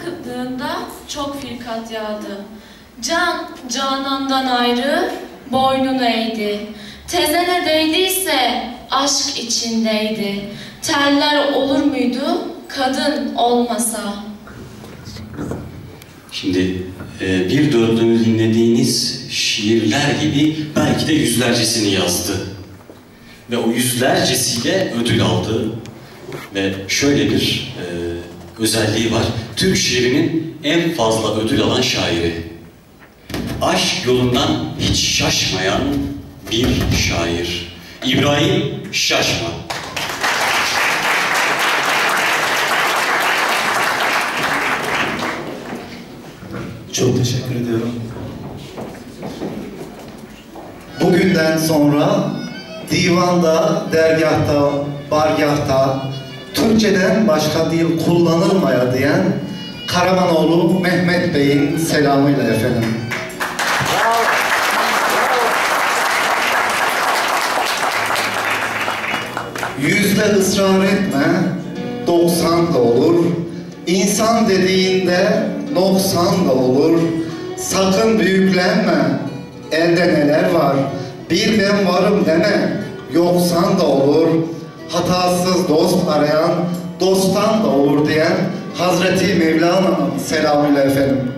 kıtlığında çok firkat yağdı. Can, canandan ayrı, boynunu eğdi. Tezene değdiyse aşk içindeydi. Teller olur muydu kadın olmasa? Şimdi bir dördünü dinlediğiniz şiirler gibi belki de yüzlercesini yazdı. Ve o yüzlercesiyle ödül aldı. Ve şöyle bir özelliği var. Türk şiirinin en fazla ödül alan şairi. Aşk yolundan hiç şaşmayan bir şair. İbrahim Şaşma. Çok teşekkür ediyorum. Bugünden sonra divanda, dergahta, bargahta Türkçeden başka dil kullanılmaya diyen Karamanoğlu Mehmet Bey'in selamıyla efendim. Yüzde ısrar etme, 90 da olur. İnsan dediğinde 90 da olur. Sakın büyüklenme, elde neler var. Bir ben varım deme, yoksan da olur. Hatasız dost arayan, dosttan da olur diyen Hazreti Mevlana'nın selamıyla efendim.